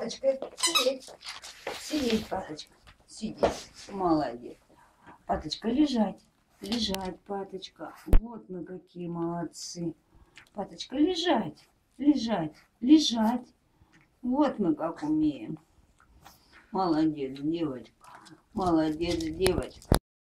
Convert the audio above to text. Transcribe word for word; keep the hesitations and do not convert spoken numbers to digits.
Паточка, сидеть. Сидеть, Паточка. Сидеть. Молодец. Паточка, лежать. Лежать, Паточка. Вот мы какие молодцы. Паточка, лежать. Лежать. Лежать. Вот мы как умеем. Молодец, девочка. Молодец, девочка.